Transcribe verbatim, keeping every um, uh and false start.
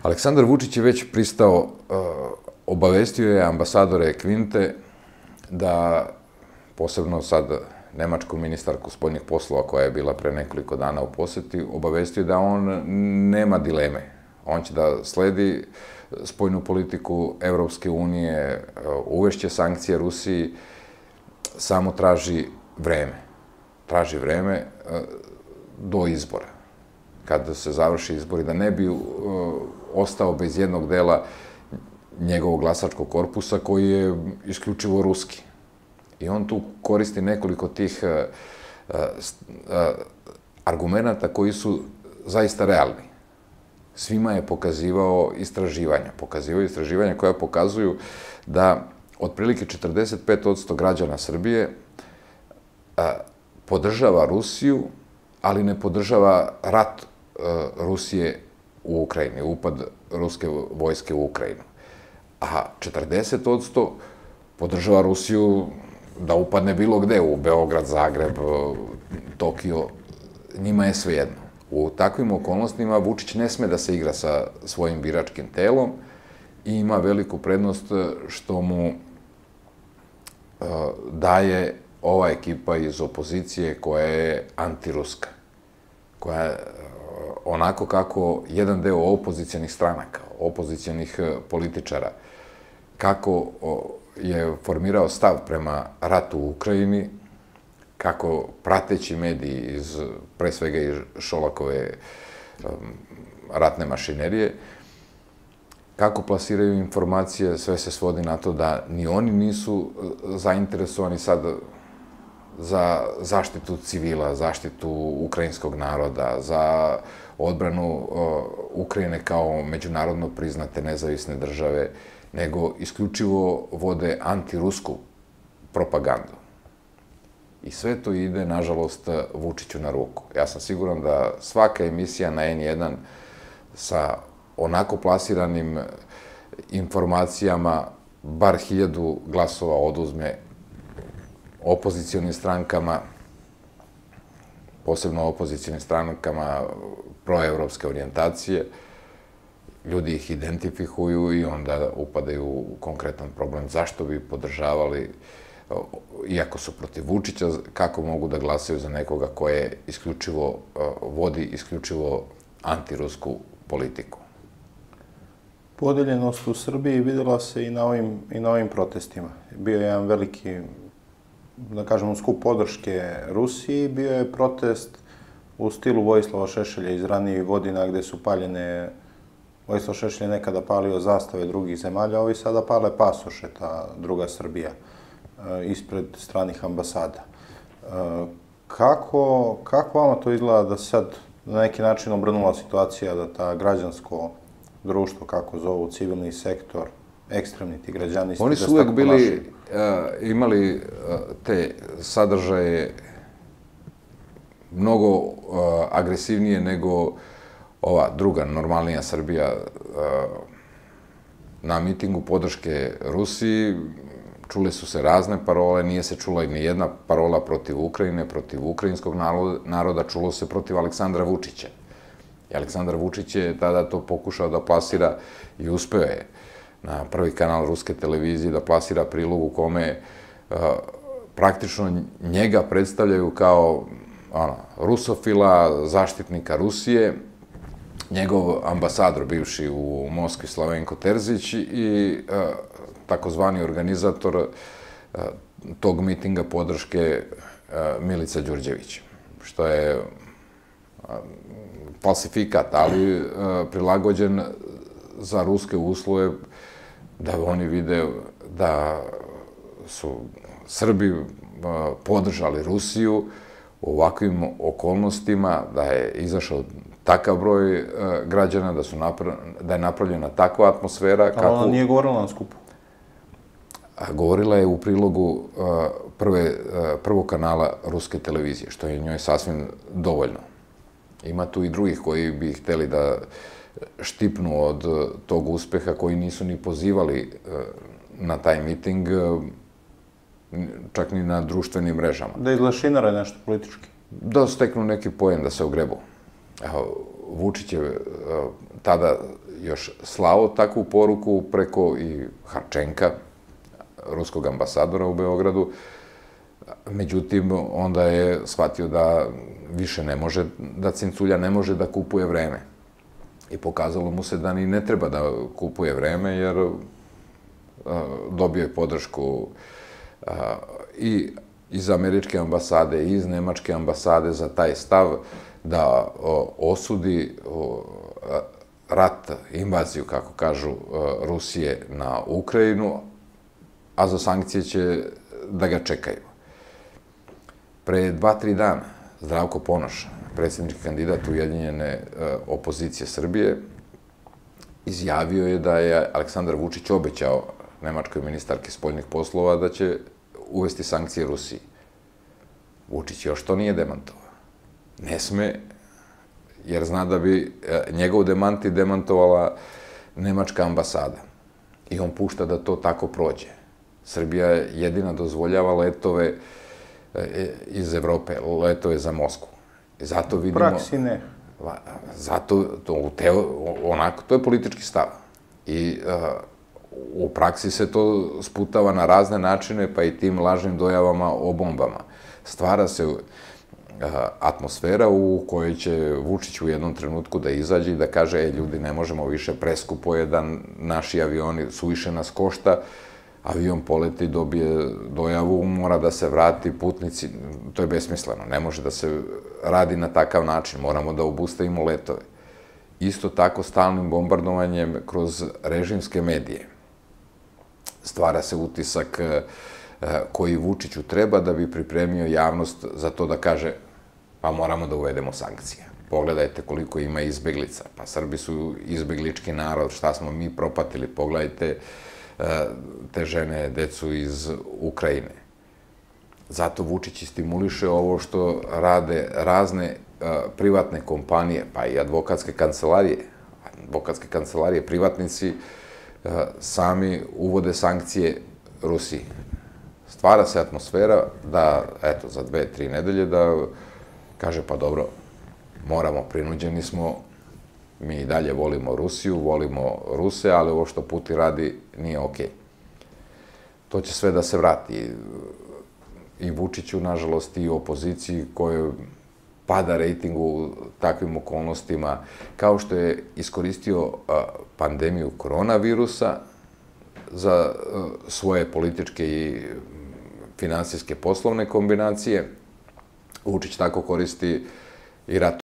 Aleksandar Vučić je već pristao, obavestio je ambasadore Kvinte da, posebno sad nemačku ministarku spoljnih poslova koja je bila pre nekoliko dana u poseti, obavestio da on nema dileme. On će da sledi spoljnu politiku Evropske unije, uvešće sankcije Rusiji, samo traži vreme. Traži vreme do izbora. Kada se završi izbori, da ne bi ostao bez jednog dela njegovog glasačkog korpusa koji je isključivo ruski. I on tu koristi nekoliko tih argumenta koji su zaista realni. Svima je pokazivao istraživanja. Pokazivao istraživanja koja pokazuju da otprilike četrdeset pet posto građana Srbije podržava Rusiju, ali ne podržava rat Rusije u Ukrajini, upad ruske vojske u Ukrajinu. A četrdeset posto podržava Rusiju da upadne bilo gde, u Beograd, Zagreb, Tokio, njima je svejedno. U takvim okolnostima Vučić ne sme da se igra sa svojim biračkim telom i ima veliku prednost što mu daje ova ekipa iz opozicije koja je antiruska, koja je onako kako jedan deo opozicijonih stranaka, opozicijonih političara, kako je formirao stav prema ratu u Ukrajini, kako prateći mediji iz, pre svega iz Šolakove ratne mašinerije, kako plasiraju informacije, sve se svodi na to da ni oni nisu zainteresovani sad za zaštitu civila, zaštitu ukrajinskog naroda, za odbranu Ukrajine kao međunarodno priznate nezavisne države, nego isključivo vode antirusku propagandu. I sve to ide, nažalost, Vučiću na ruku. Ja sam siguran da svaka emisija na en jedan sa onako plasiranim informacijama bar hiljadu glasova oduzme opozicijonim strankama, posebno opozicijonim strankama proevropske orijentacije. Ljudi ih identifikuju i onda upadaju u konkretan problem. Zašto bi podržavali, iako su protiv Vučića, kako mogu da glasaju za nekoga koje isključivo vodi isključivo antirusku politiku? Podeljenost u Srbiji videla se i na ovim, i na ovim protestima. Bio je jedan veliki, da kažemo, skup podrške Rusiji, bio je protest u stilu Vojislava Šešelja iz ranijih godina gde su paljene, Vojislav Šešelj je nekada palio zastave drugih zemalja, ovi sada pale pasoše, ta druga Srbija, ispred stranih ambasada. Kako, kako vama to izgleda da sad na neki način obrnula situacija da ta građansko društvo, kako zovu, civilni sektor, ekstremni ti građanisti... Oni su uvek bili, imali te sadržaje mnogo agresivnije nego ova druga, normalnija Srbija. Na mitingu podrške Rusiji čule su se razne parole, nije se čula ni jedna parola protiv Ukrajine, protiv ukrajinskog naroda, čulo se protiv Aleksandra Vučića. I Aleksandar Vučić je tada to pokušao da plasira i uspeo je na prvi kanal ruske televizije da plasira prilog u kome praktično njega predstavljaju kao rusofila, zaštitnika Rusije, njegov ambasador bivši u Moskvi Slavenko Terzić i takozvani organizator tog mitinga podrške Milica Đurđević, što je falsifikat, ali prilagođen za ruske uslove, da oni vide da su Srbi podržali Rusiju u ovakvim okolnostima, da je izašao takav broj građana, da je napravljena takva atmosfera. Ali ona nije govorila na skupu? Govorila je u prilogu prvog kanala ruske televizije, što je njoj sasvim dovoljno. Ima tu i drugih koji bi hteli da štipnu od tog uspeha, koji nisu ni pozivali na taj miting, čak ni na društvenim mrežama. Da izlašinare nešto politički? Da steknu neki poen, da se ogrebu. Vučić je tada još slao takvu poruku preko i Harčenka, ruskog ambasadora u Beogradu. Međutim, onda je shvatio da više ne može, da cinculja ne može da kupuje vreme. I pokazalo mu se da ni ne treba da kupuje vreme, jer dobio je podršku i iz američke ambasade i iz nemačke ambasade za taj stav da osudi rat, invaziju, kako kažu, Rusije na Ukrajinu, a za sankcije će da ga čekaju. Pre dva, tri dana Zdravko Ponoš, predsjednički kandidat Ujedinjene opozicije Srbije, izjavio je da je Aleksandar Vučić obećao nemačkoj ministarki spoljnih poslova da će uvesti sankcije Rusiji. Vučić još to nije demantovao. Ne sme, jer zna da bi njegov demanti demantovala nemačka ambasada. I on pušta da to tako prođe. Srbija jedina dozvoljava letove iz Evrope, letove za Moskvu. Zato vidimo... Praksi ne. Zato, onako, to je politički stav. I u praksi se to sputava na razne načine, pa i tim lažnim dojavama o bombama. Stvara se atmosfera u kojoj će Vučić u jednom trenutku da izađe i da kaže, e, ljudi, ne možemo više, preskupo je da naši avioni suviše nas košta, avion poleti, dobije dojavu, mora da se vrati, putnici, to je besmisleno, ne može da se radi na takav način, moramo da obustavimo letove. Isto tako stalnim bombardovanjem kroz režimske medije stvara se utisak koji Vučiću treba da bi pripremio javnost za to da kaže pa moramo da uvedemo sankcije. Pogledajte koliko ima izbeglica, pa Srbi su izbeglički narod, šta smo mi propatili, pogledajte te žene, decu iz Ukrajine. Zato Vučić i stimuliše ovo što rade razne privatne kompanije, pa i advokatske kancelarije. Advokatske kancelarije, privatnici sami uvode sankcije Rusiji. Stvara se atmosfera da, eto, za dve, tri nedelje da kaže, pa dobro, moramo, prinuđeni smo, mi i dalje volimo Rusiju, volimo Ruse, ali ovo što Putin radi nije okej. To će sve da se vrati. I Vučiću, nažalost, i opoziciji kojoj pada rejting u takvim okolnostima, kao što je iskoristio pandemiju koronavirusa za svoje političke i finansijske poslovne kombinacije, Vučić tako koristi i rat